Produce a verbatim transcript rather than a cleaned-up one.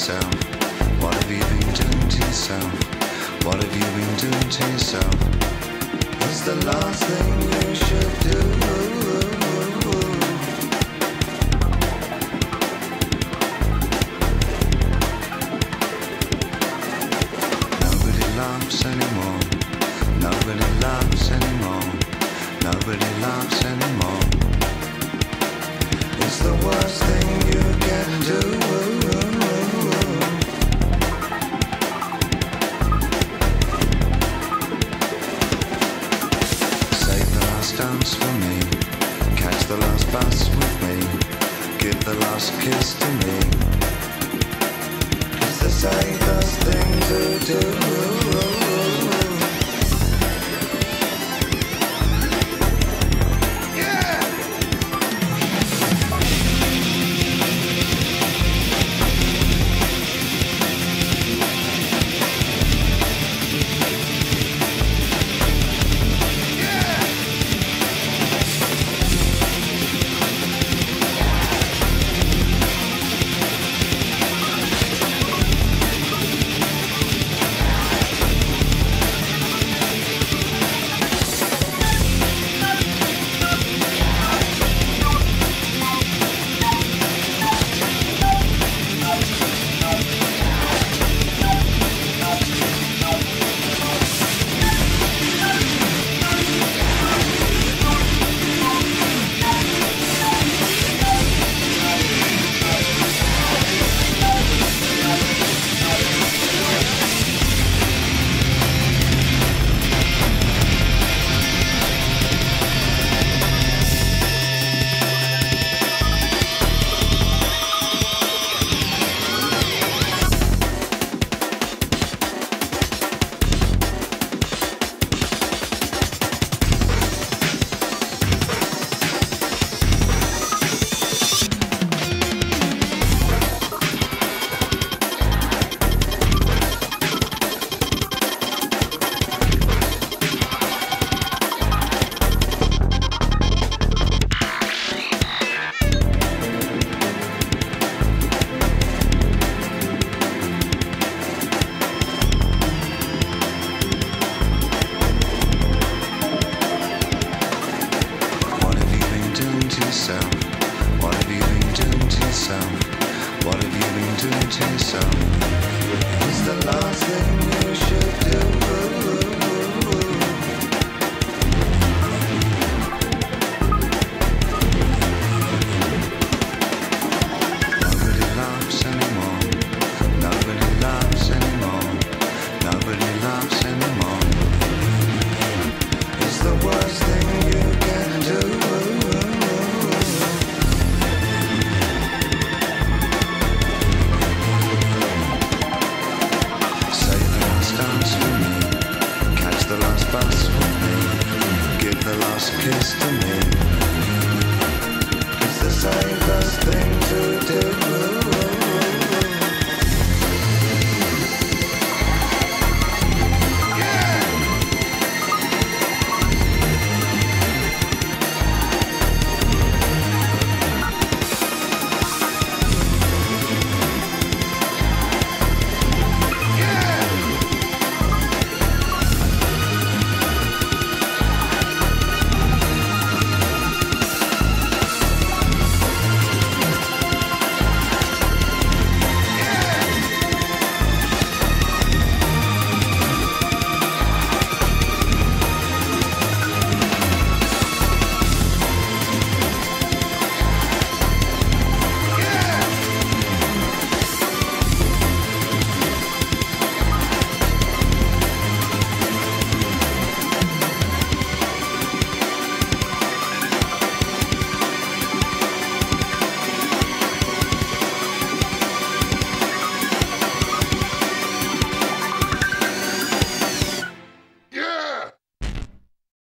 yourself? What have you been doing to yourself? What have you been doing to yourself? It's the last thing you should do. Nobody laughs anymore. Nobody laughs anymore. Nobody laughs anymore. It's the worst thing you can do. Dance for me, catch the last bus with me, give the last kiss to me. It's the safest thing to do. What have you been doing to yourself? What have you been doing to yourself? It's the last thing